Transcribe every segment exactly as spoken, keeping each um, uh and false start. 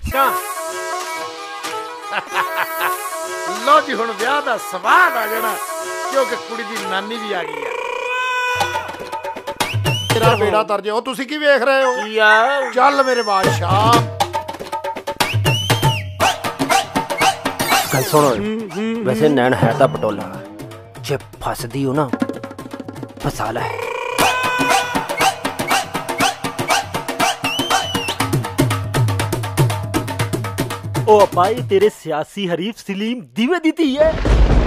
लो जी हुण ब्याह दा स्वाद आ जाना क्योंकि कुड़ी दी नानी भी आ गई है। तेरा बेड़ा तरजे हो तुसी की वेख रहे हो यार? चल मेरे बादशाह। गल सुनो, वैसे नैन है ता पटोला, जे फसदी हो ना फसा लै। ओ भाई तेरे सियासी हरीफ सलीम दीवे दी थी है।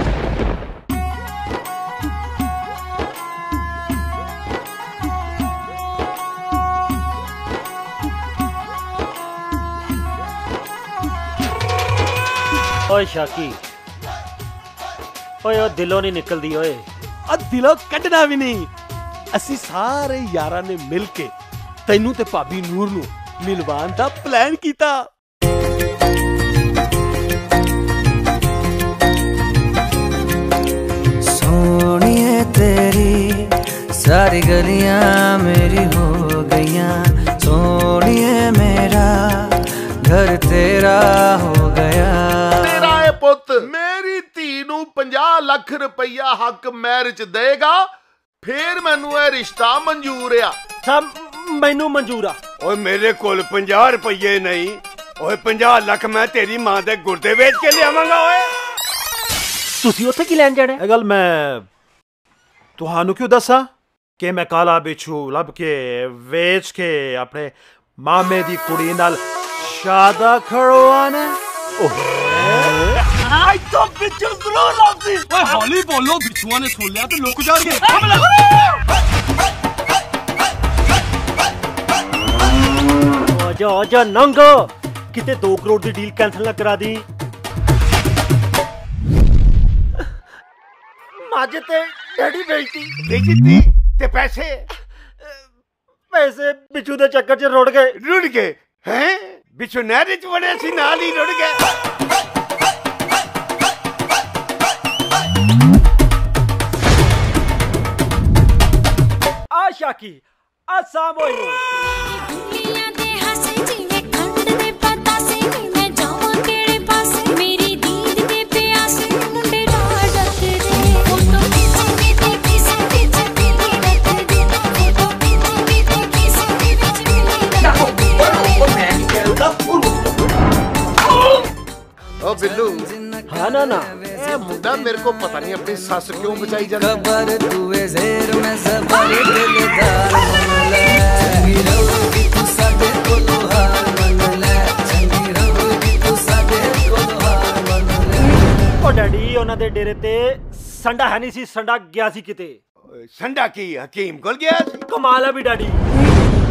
ओए शाकी, ओए ओ दिलों नहीं निकलदी ओए। आ दिलों कड्ढना भी नहीं। असी सारे यारां ने मिल के तैनू ते भाभी नूर नू मिलवान दा प्लान कीता। सोनिए तेरी सारी गलियां मेरी हो गईयां, सोनिए मेरा घर तेरा हो गया। तेरा ए पुत मेरी धी नू पचास लाख रुपया हक मैरिज देगा फिर मैनू ए रिश्ता मंजूर आ। सब मैनू मंजूर आ। ओए मेरे कोल पचास रुपये नहीं, ओए पचास लाख मैं तेरी मां दे गुर्दे बेच के लियावांगा। ओए तुसी उत्थे की लैन जाना? ए गल मैं तुहानू क्यों दसा कि मैं काला बिच्छू लब के वेच के अपने मामे दी कुड़ी नाल शादा खड़वाना। आई तो बिच्छू जरूर लाती। ओए हौली बोलो, बिच्छुआ ने सुन लिया तो लुक जाएंगे। आजा आजा नंगा, किते दो करोड़ दी डील कैंसिल ना करा दी। माजे ते डैडी बेचती बेचती ते पैसे पैसे बिच्छू दे चक्कर च रुड़ गए। रुड़ गए हैं? बिच्छू नहर च बड़े सी नाल ही रुड़ गए। आ शाकी आ सामोयो ओ बिल्लू। हाँ ना ना ए मुंडा मेरे को पता नहीं अपनी सस क्यों बचाई जाती है। खबर तुए ज़ेर में ज़बर दिलदार मन ले, चंगी रहोगी तू साडे कोलो हार मन ले, चंगी रहोगी तू साडे कोलो हार मन ले। ओ डैडी उन्हां दे डेरे ते संडा है नहीं सी, संडा गया सी किते। संडा की हकीम कोल गया सी। कमाल है भी डैडी।